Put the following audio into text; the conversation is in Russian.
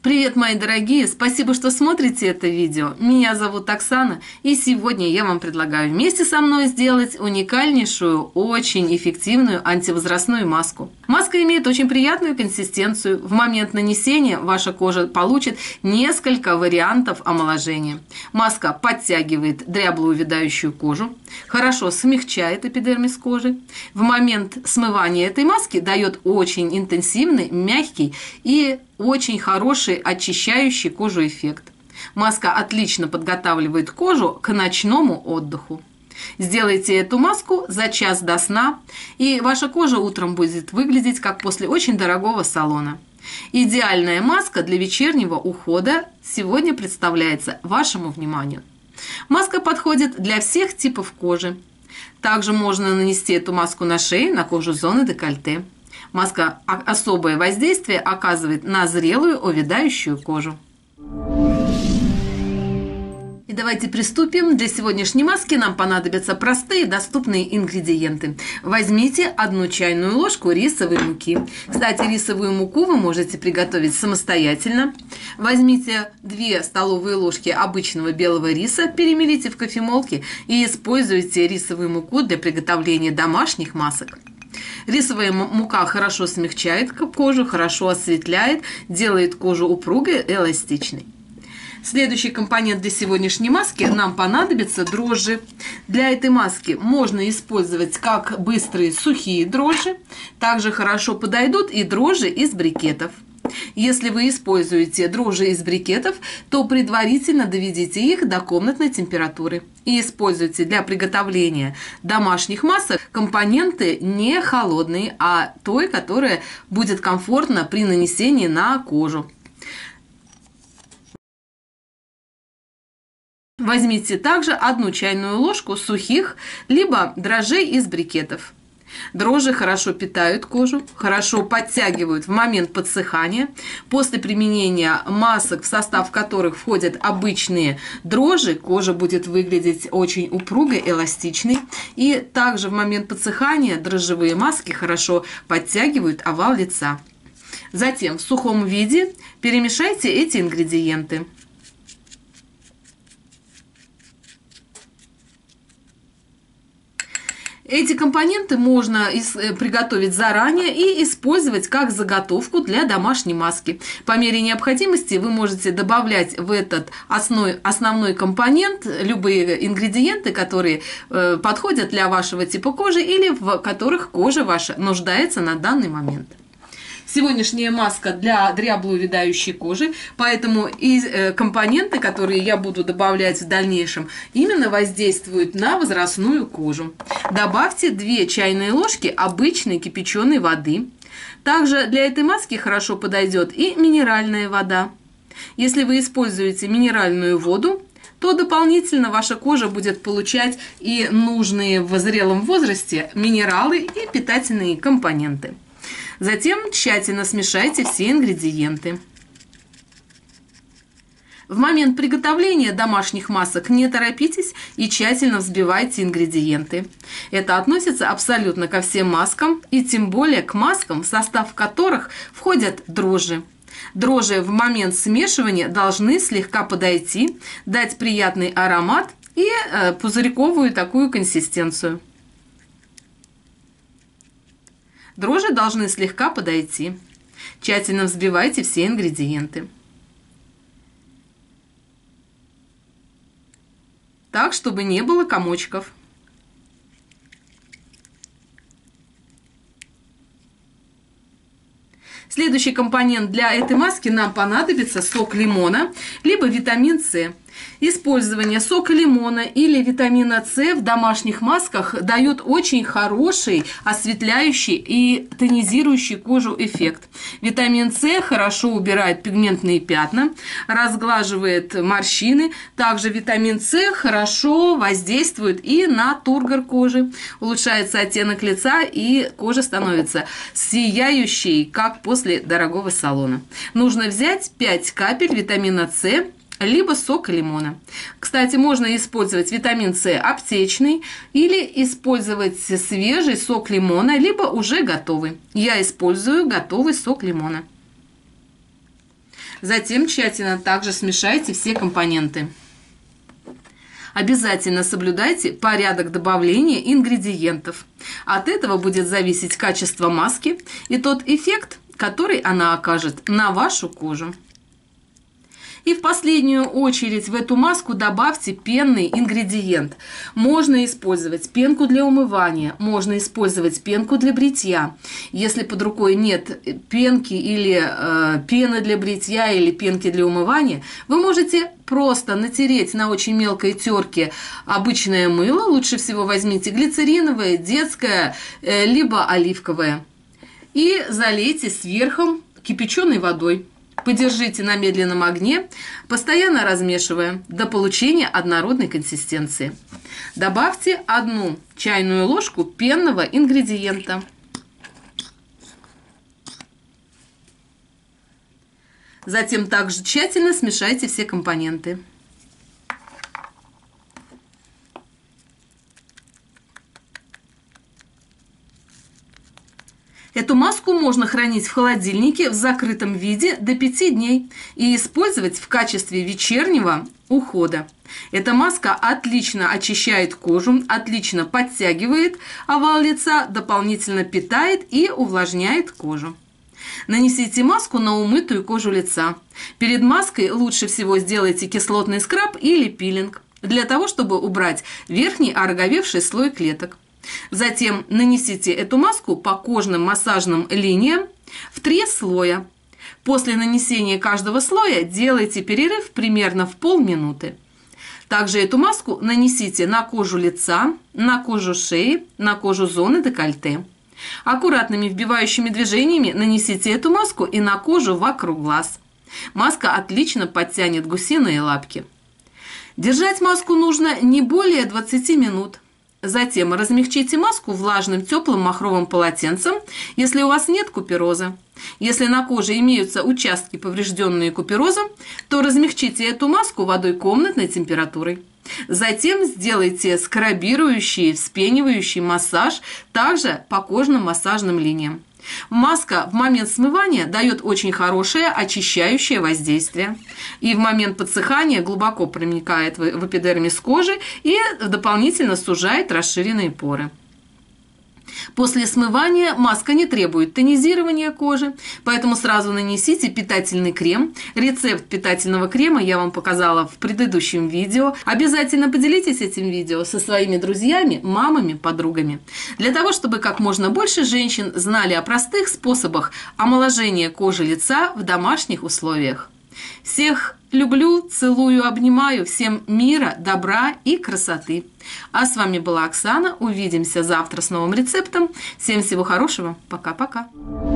Привет, мои дорогие! Спасибо, что смотрите это видео. Меня зовут Оксана, и сегодня я вам предлагаю вместе со мной сделать уникальнейшую, очень эффективную антивозрастную маску. Маска имеет очень приятную консистенцию. В момент нанесения ваша кожа получит несколько вариантов омоложения. Маска подтягивает дряблую увядающую кожу, хорошо смягчает эпидермис кожи. В момент смывания этой маски дает очень интенсивный, мягкий и очень хороший очищающий кожу эффект. Маска отлично подготавливает кожу к ночному отдыху. Сделайте эту маску за час до сна, и ваша кожа утром будет выглядеть как после очень дорогого салона. Идеальная маска для вечернего ухода сегодня представляется вашему вниманию. Маска подходит для всех типов кожи. Также можно нанести эту маску на шею, на кожу зоны декольте. Маска особое воздействие оказывает на зрелую увядающую кожу. И давайте приступим. Для сегодняшней маски нам понадобятся простые доступные ингредиенты. Возьмите 1 чайную ложку рисовой муки. Кстати, рисовую муку вы можете приготовить самостоятельно. Возьмите 2 столовые ложки обычного белого риса, перемелите в кофемолке и используйте рисовую муку для приготовления домашних масок. Рисовая мука хорошо смягчает кожу, хорошо осветляет, делает кожу упругой и эластичной. Следующий компонент для сегодняшней маски нам понадобятся дрожжи. Для этой маски можно использовать как быстрые сухие дрожжи, также хорошо подойдут и дрожжи из брикетов. Если вы используете дрожжи из брикетов, то предварительно доведите их до комнатной температуры и используйте для приготовления домашних масок компоненты не холодные, а той, которая будет комфортна при нанесении на кожу. Возьмите также 1 чайную ложку сухих либо дрожжей из брикетов. Дрожжи хорошо питают кожу, хорошо подтягивают в момент подсыхания. После применения масок, в состав которых входят обычные дрожжи, кожа будет выглядеть очень упругой, эластичной. И также в момент подсыхания дрожжевые маски хорошо подтягивают овал лица. Затем в сухом виде перемешайте эти ингредиенты. Эти компоненты можно приготовить заранее и использовать как заготовку для домашней маски. По мере необходимости вы можете добавлять в этот основной компонент любые ингредиенты, которые подходят для вашего типа кожи или в которых кожа ваша нуждается на данный момент. Сегодняшняя маска для дряблой увядающей кожи, поэтому и компоненты, которые я буду добавлять в дальнейшем, именно воздействуют на возрастную кожу. Добавьте 2 чайные ложки обычной кипяченой воды. Также для этой маски хорошо подойдет и минеральная вода. Если вы используете минеральную воду, то дополнительно ваша кожа будет получать и нужные в зрелом возрасте минералы и питательные компоненты. Затем тщательно смешайте все ингредиенты. В момент приготовления домашних масок не торопитесь и тщательно взбивайте ингредиенты. Это относится абсолютно ко всем маскам и тем более к маскам, в состав которых входят дрожжи. Дрожжи в момент смешивания должны слегка подойти, дать приятный аромат и пузырьковую такую консистенцию. Дрожжи должны слегка подойти. Тщательно взбивайте все ингредиенты. Так, чтобы не было комочков. Следующий компонент для этой маски нам понадобится сок лимона, либо витамин С. Использование сока лимона или витамина С в домашних масках дает очень хороший осветляющий и тонизирующий кожу эффект. Витамин С хорошо убирает пигментные пятна, разглаживает морщины. Также витамин С хорошо воздействует и на тургор кожи. Улучшается оттенок лица, и кожа становится сияющей, как после дорогого салона. Нужно взять 5 капель витамина С, либо сок лимона. Кстати, можно использовать витамин С аптечный или использовать свежий сок лимона, либо уже готовый. Я использую готовый сок лимона. Затем тщательно также смешайте все компоненты. Обязательно соблюдайте порядок добавления ингредиентов. От этого будет зависеть качество маски и тот эффект, который она окажет на вашу кожу. И в последнюю очередь в эту маску добавьте пенный ингредиент. Можно использовать пенку для умывания, можно использовать пенку для бритья. Если под рукой нет пенки или пены для бритья или пенки для умывания, вы можете просто натереть на очень мелкой терке обычное мыло. Лучше всего возьмите глицериновое, детское, либо оливковое. И залейте сверху кипяченой водой. Подержите на медленном огне, постоянно размешивая до получения однородной консистенции. Добавьте 1 чайную ложку пенного ингредиента. Затем также тщательно смешайте все компоненты. Эту маску можно хранить в холодильнике в закрытом виде до 5 дней и использовать в качестве вечернего ухода. Эта маска отлично очищает кожу, отлично подтягивает овал лица, дополнительно питает и увлажняет кожу. Нанесите маску на умытую кожу лица. Перед маской лучше всего сделайте кислотный скраб или пилинг, для того, чтобы убрать верхний ороговевший слой клеток. Затем нанесите эту маску по кожным массажным линиям в 3 слоя. После нанесения каждого слоя делайте перерыв примерно в полминуты. Также эту маску нанесите на кожу лица, на кожу шеи, на кожу зоны декольте. Аккуратными вбивающими движениями нанесите эту маску и на кожу вокруг глаз. Маска отлично подтянет гусиные лапки. Держать маску нужно не более 20 минут. Затем размягчите маску влажным теплым махровым полотенцем, если у вас нет купероза. Если на коже имеются участки, поврежденные куперозом, то размягчите эту маску водой комнатной температурой. Затем сделайте скрабирующий, вспенивающий массаж также по кожным массажным линиям. Маска в момент смывания дает очень хорошее очищающее воздействие. И в момент подсыхания глубоко проникает в эпидермис кожи и дополнительно сужает расширенные поры. После смывания маска не требует тонизирования кожи, поэтому сразу нанесите питательный крем. Рецепт питательного крема я вам показала в предыдущем видео. Обязательно поделитесь этим видео со своими друзьями, мамами, подругами, для того, чтобы как можно больше женщин знали о простых способах омоложения кожи лица в домашних условиях. Всех люблю, целую, обнимаю. Всем мира, добра и красоты. А с вами была Оксана. Увидимся завтра с новым рецептом. Всем всего хорошего. Пока-пока.